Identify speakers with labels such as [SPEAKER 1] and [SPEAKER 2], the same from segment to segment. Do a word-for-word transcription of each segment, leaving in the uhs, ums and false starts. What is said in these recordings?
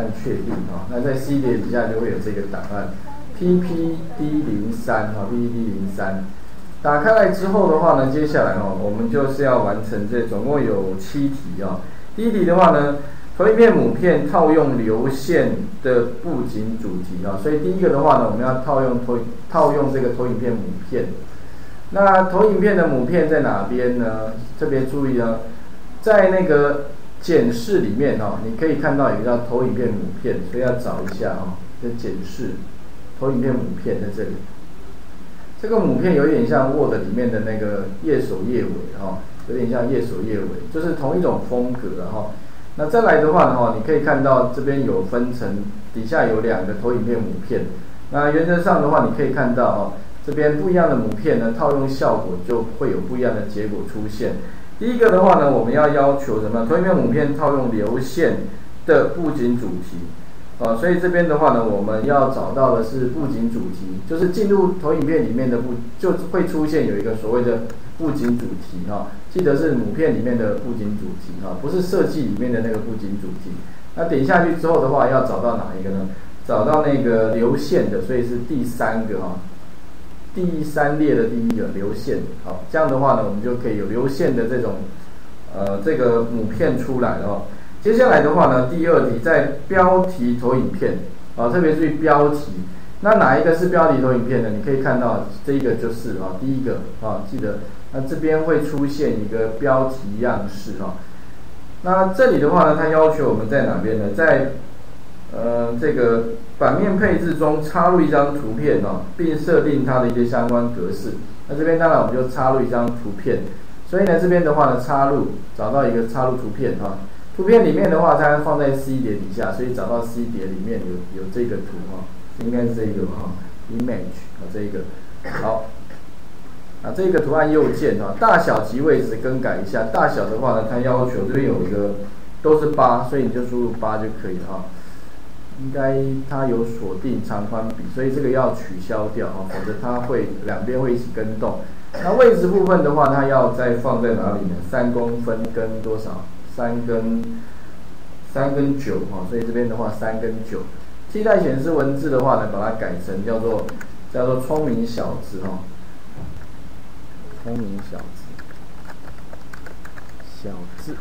[SPEAKER 1] 按确定哈。那在 C 碟底下就会有这个档案 P P D 零三 哈 ，P P D 零三。打开来之后的话呢，接下来哦，我们就是要完成这总共有七题啊。第一题的话呢，投影片母片套用流线的布景主题啊，所以第一个的话呢，我们要套用投套用这个投影片母片。那投影片的母片在哪边呢？特别注意啊，在那个检视里面哦，你可以看到有一个叫投影片母片，所以要找一下哦，这检视投影片母片在这里。这个母片有点像 Word 里面的那个页首页尾哈，有点像页首页尾，就是同一种风格哈。那再来的话呢，你可以看到这边有分成，底下有两个投影片母片。那原则上的话，你可以看到哦，这边不一样的母片呢，套用效果就会有不一样的结果出现。第一个的话呢，我们要要求什么？投影片母片套用流线的布景主题。啊，所以这边的话呢，我们要找到的是布景主题，就是进入投影片里面的布，就会出现有一个所谓的布景主题哈、啊，记得是母片里面的布景主题哈、啊，不是设计里面的那个布景主题。那点下去之后的话，要找到哪一个呢？找到那个流线的，所以是第三个哈、啊，第三列的第一个流线。好，这样的话呢，我们就可以有流线的这种呃这个母片出来了哦。接下来的话呢，第二题在标题投影片啊，特别注意标题。那哪一个是标题投影片呢？你可以看到这一个就是啊，第一个啊，记得那这边会出现一个标题样式啊。那这里的话呢，它要求我们在哪边呢？在呃这个版面配置中插入一张图片啊，并设定它的一些相关格式。那这边当然我们就插入一张图片，所以呢这边的话呢，插入找到一个插入图片啊。图片里面的话，它放在 C 碟底下，所以找到 C 碟里面有有这个图哈，应该是这个哈 ，image 啊这个好，啊这个图案右键哈，大小及位置更改一下，大小的话呢，它要求这边有一个都是八，所以你就输入八就可以了哈。应该它有锁定长宽比，所以这个要取消掉哈，否则它会两边会一起跟动。那位置部分的话，它要再放在哪里呢？三公分跟多少？三跟三跟九哈，所以这边的话三跟九。替代显示文字的话呢，把它改成叫做叫做聪明小子哈，聪明小子，小字，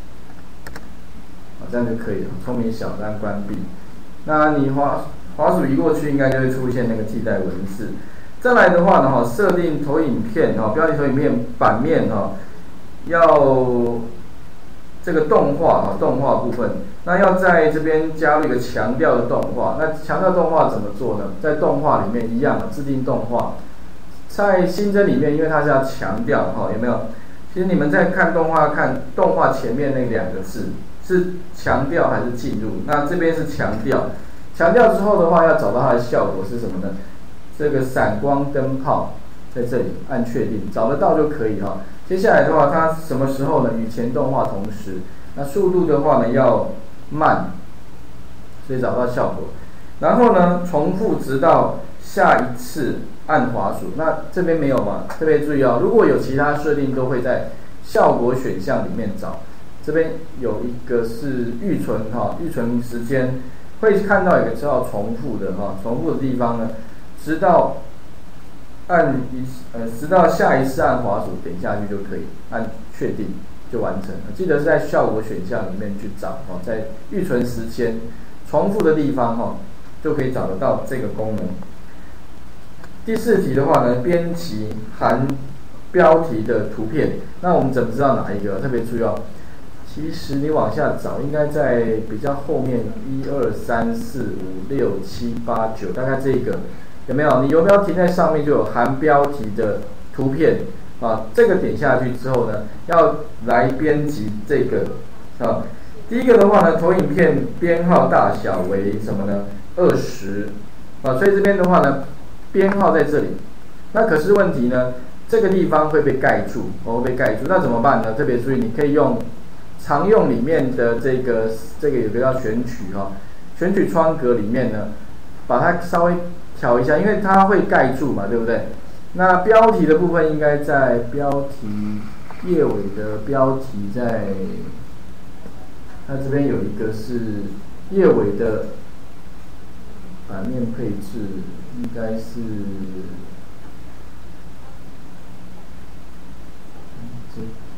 [SPEAKER 1] 好，这样就可以了。聪明小子按关闭。那你滑滑鼠移过去，应该就会出现那个替代文字。再来的话呢，哈，设定投影片哈，标题投影片版面哈，要这个动画啊，动画部分，那要在这边加入一个强调的动画。那强调动画怎么做呢？在动画里面一样，制定动画。在新增里面，因为它是要强调哈，有没有？其实你们在看动画，看动画前面那两个字是强调还是进入？那这边是强调，强调之后的话，要找到它的效果是什么呢？这个闪光灯泡在这里按确定，找得到就可以哈。接下来的话，它什么时候呢？与前动画同时，那速度的话呢要慢，所以找到效果。然后呢，重复直到下一次按滑鼠。那这边没有嘛？特别注意哦，如果有其他设定，都会在效果选项里面找。这边有一个是预存哈，预存时间会看到有个叫重复的哈，重复的地方呢，直到。按一呃，直到下一次按滑鼠点下去就可以，按确定就完成了。记得是在效果选项里面去找哈，在预存时间重复的地方哈，就可以找得到这个功能。第四题的话呢，编辑含标题的图片，那我们怎么知道哪一个？特别注意哦，其实你往下找，应该在比较后面一二三四五六七八九，大概这个。有没有？你游标停在上面就有含标题的图片啊，这个点下去之后呢，要来编辑这个啊。第一个的话呢，投影片编号大小为什么呢？二十啊，所以这边的话呢，编号在这里。那可是问题呢，这个地方会被盖住，哦，会被盖住，那怎么办呢？特别注意，你可以用常用里面的这个这个有个叫选取哈，选取窗格里面呢，把它稍微调一下，因为它会盖住嘛，对不对？那标题的部分应该在标题页尾的标题在，它这边有一个是页尾的版面配置应该是这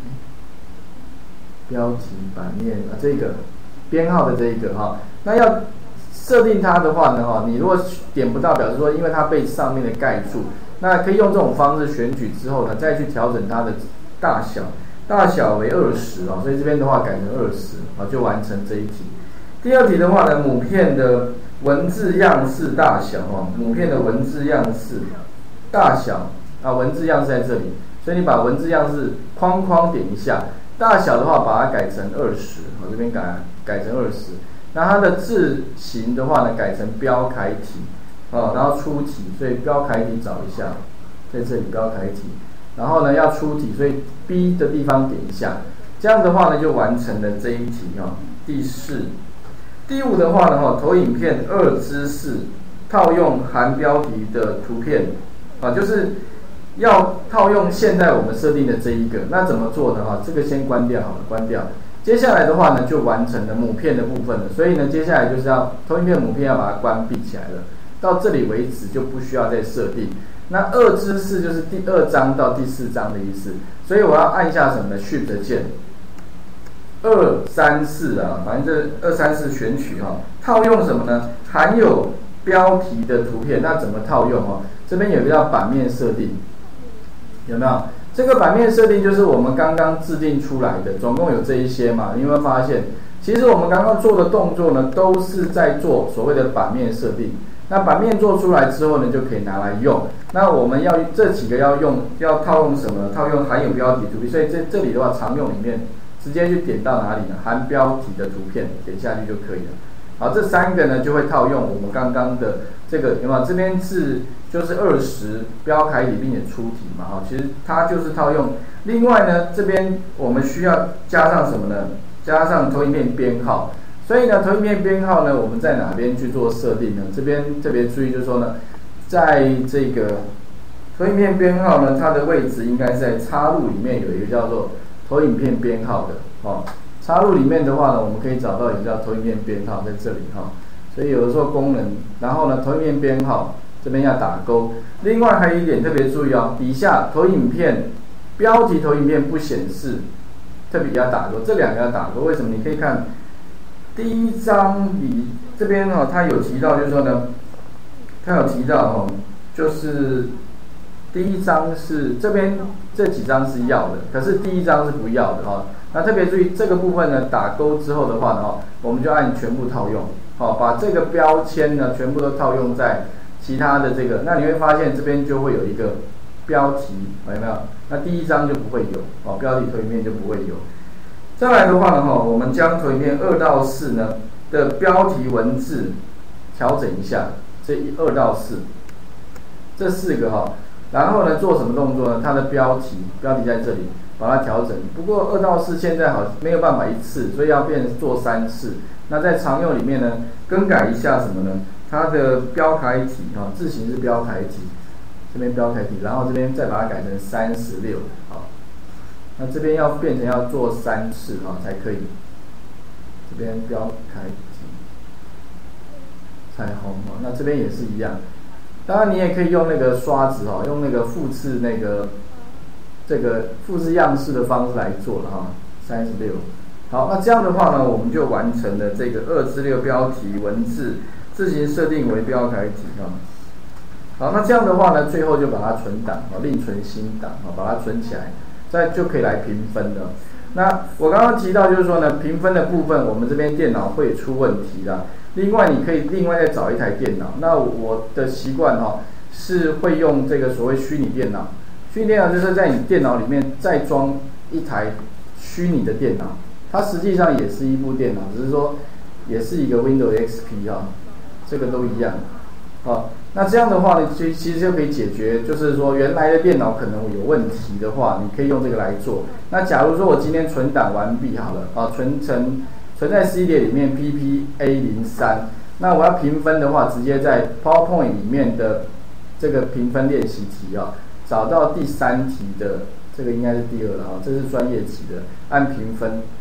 [SPEAKER 1] 标题版面啊，这个编号的这一个哈，那要设定它的话呢哈，你如果点不到，表示说因为它被上面的盖住，那可以用这种方式选取之后呢，再去调整它的大小，大小为二十啊，所以这边的话改成二十啊，就完成这一题。第二题的话呢，母片的文字样式大小哈，母片的文字样式大小啊，文字样式在这里，所以你把文字样式框框点一下。大小的话，把它改成二十，我这边改改成二十。那它的字形的话呢，改成标楷体，哦，然后出题，所以标楷体找一下，在这里标楷体，然后呢要出题，所以 B 的地方点一下，这样的话呢就完成了这一题哈。第四、第五的话呢哈，投影片二之四，套用含标题的图片，啊，就是。要套用现在我们设定的这一个，那怎么做呢？哈，这个先关掉好了，关掉。接下来的话呢，就完成了母片的部分了。所以呢，接下来就是要投影片母片要把它关闭起来了。到这里为止就不需要再设定。那二之四就是第二章到第四章的意思。所以我要按下什么呢 ？Shift 键，二三四啊，反正这二三四选取哈，套用什么呢？含有标题的图片，那怎么套用哈？这边有个叫版面设定。有没有这个版面设定？就是我们刚刚制定出来的，总共有这一些嘛？你有没有发现，其实我们刚刚做的动作呢，都是在做所谓的版面设定。那版面做出来之后呢，就可以拿来用。那我们要这几个要用，要套用什么？套用含有标题图片。所以这这里的话，常用里面直接去点到哪里呢？含标题的图片，点下去就可以了。好，这三个呢就会套用我们刚刚的这个，有没有？这边是就是二十标楷体并且出题嘛，哈，其实它就是套用。另外呢，这边我们需要加上什么呢？加上投影片编号。所以呢，投影片编号呢，我们在哪边去做设定呢？这边特别注意，就是说呢，在这个投影片编号呢，它的位置应该是在插入里面有一个叫做投影片编号的，哦。插入里面的话呢，我们可以找到一个叫投影片编号在这里哈，所以有的时候功能，然后呢投影片编号这边要打勾。另外还有一点特别注意哦，底下投影片标题投影片不显示，特别要打勾，这两个要打勾。为什么？你可以看第一章里这边哈，它有提到就是说呢，它有提到哈，就是第一章是这边这几章是要的，可是第一章是不要的哈。那特别注意这个部分呢，打勾之后的话呢，我们就按全部套用，好，把这个标签呢全部都套用在其他的这个，那你会发现这边就会有一个标题，有没有？那第一章就不会有，哦，标题投影片就不会有。再来的话呢，哈，我们将投影片二到四呢的标题文字调整一下，这一二到四，这四个哈，然后呢做什么动作呢？它的标题，标题在这里。把它调整，不过二到四现在好没有办法一次，所以要变成做三次。那在常用里面呢，更改一下什么呢？它的标楷体哈，字形是标楷体，这边标楷体，然后这边再把它改成三十六，好，那这边要变成要做三次哈才可以。这边标楷体，彩虹哈，那这边也是一样。当然你也可以用那个刷子哈，用那个复制那个。这个复制样式的方式来做了哈，三十六。好，那这样的话呢，我们就完成了这个二至六标题文字自行设定为标楷体哈。好，那这样的话呢，最后就把它存档，另存新档，把它存起来，再就可以来评分了。那我刚刚提到就是说呢，评分的部分我们这边电脑会出问题啦。另外你可以另外再找一台电脑。那我的习惯哈是会用这个所谓虚拟电脑。虚拟电脑就是在你电脑里面再装一台虚拟的电脑，它实际上也是一部电脑，只是说也是一个 Windows X P 啊，这个都一样。好，那这样的话呢，其其实就可以解决，就是说原来的电脑可能有问题的话，你可以用这个来做。那假如说我今天存档完毕好了，啊，存成存在 C 碟里面 P P A 零三，那我要评分的话，直接在 PowerPoint 里面的这个评分练习题啊。找到第三题的这个应该是第二了哈，这是专业级的，按评分，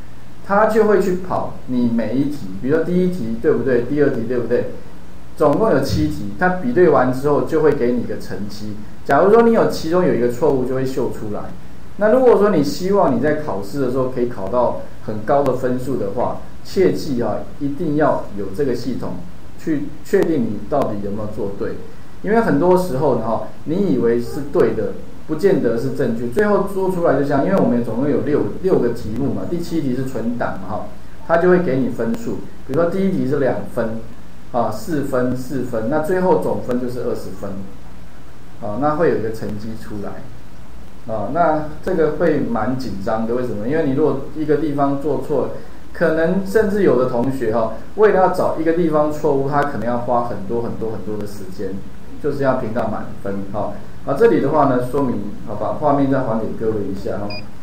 [SPEAKER 1] 它就会去跑你每一题，比如说第一题对不对，第二题对不对，总共有七题，它比对完之后就会给你一个成绩。假如说你有其中有一个错误，就会秀出来。那如果说你希望你在考试的时候可以考到很高的分数的话，切记啊，一定要有这个系统去确定你到底有没有做对。因为很多时候呢，哈，你以为是对的，不见得是正确，最后做出来就像，因为我们总共有六六个题目嘛，第七题是存档嘛，哈，它就会给你分数。比如说第一题是两分，啊，四分四分，那最后总分就是二十分，啊，那会有一个成绩出来，啊，那这个会蛮紧张的，为什么？因为你如果一个地方做错了，可能甚至有的同学哈，为了要找一个地方错误，他可能要花很多很多很多的时间，就是要评到满分哈。啊，这里的话呢，说明好，把画面再还给各位一下哈。